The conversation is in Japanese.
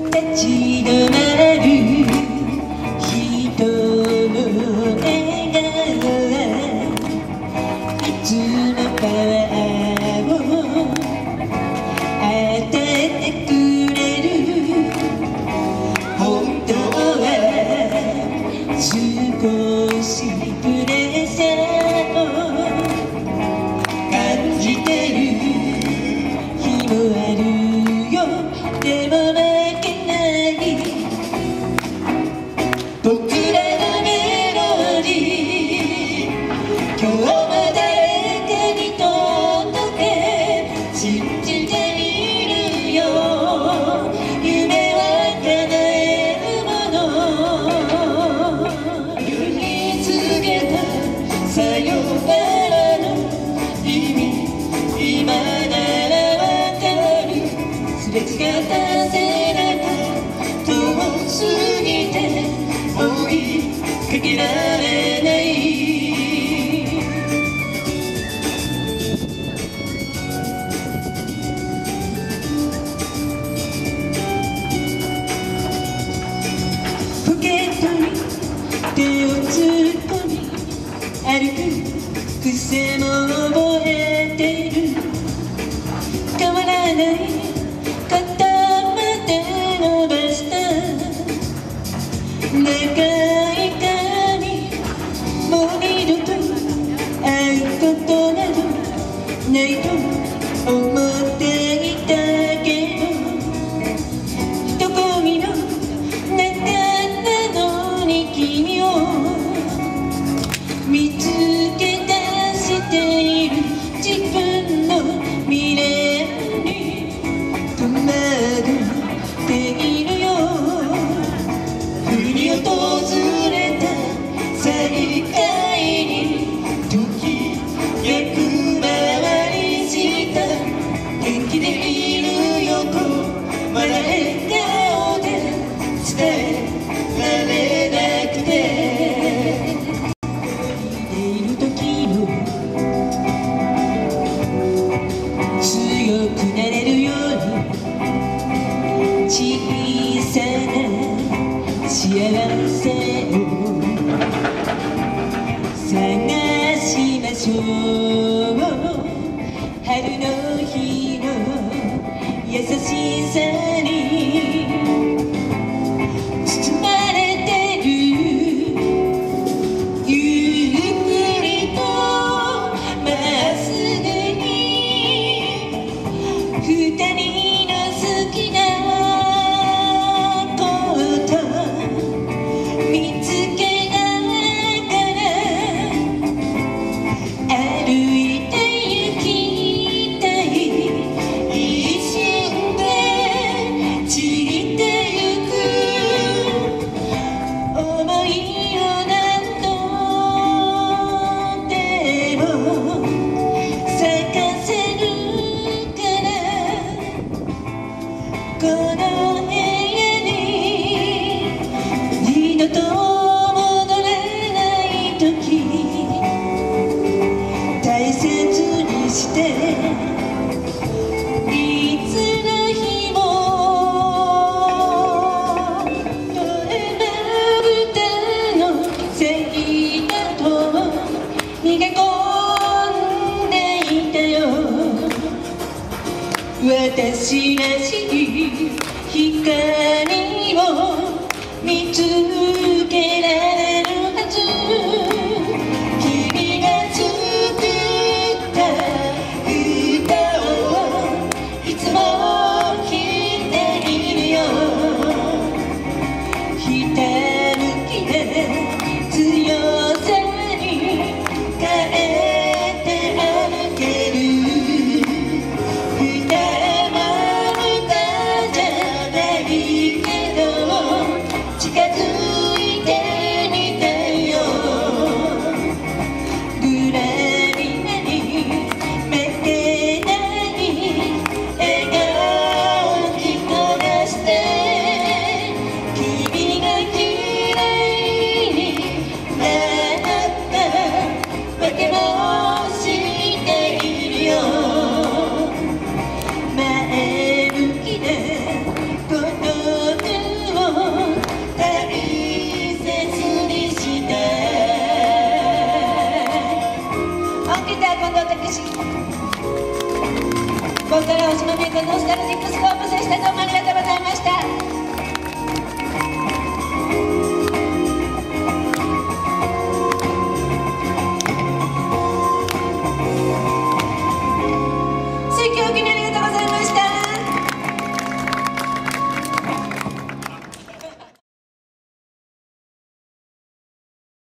立ち止まる人の笑顔はいつもパワーを与えてくれる。本当は少しプレッシャーを感じてる日もあるよ。でも負けない僕らのメロディー、今日も誰かに届け信じているよ。夢は叶えるもの、言い続けたさよならの意味、今ならわかる。すれ違った背中遠すぎて追いかけられない。ポケットに手を突っ込み歩く癖も覚えてる。変わらない肩まで伸ばした長い髪、もう二度と会うことなどないと思っていたけど、人混みの中なのに君を見つけ出している。自分の未練に戸惑っているよ。冬に訪れた再会に時よく回りした。元気でいるよとまだ笑顔で伝えられなくて、いる時も強くなれるように小さな幸せを探しましょう。春の日の優しさに包まれてる。ゆっくりとまっすぐに二人の好きなこと見つけながら歩いて行きたい。一瞬で散ってゆく想いを何度でも咲かせるから。この部屋に二度と戻れない時、大切にしていつの日もまぶたのせいだと逃げ込んでいたよ。私らしい光を見つけられるはず。君が作った歌をいつも聴いているよ。ひたむきな強さに変えて歩ける。歌は歌じゃないけど近づいてみたいよ。 こから星野美恵子ノスタルジックスコープそしてノブ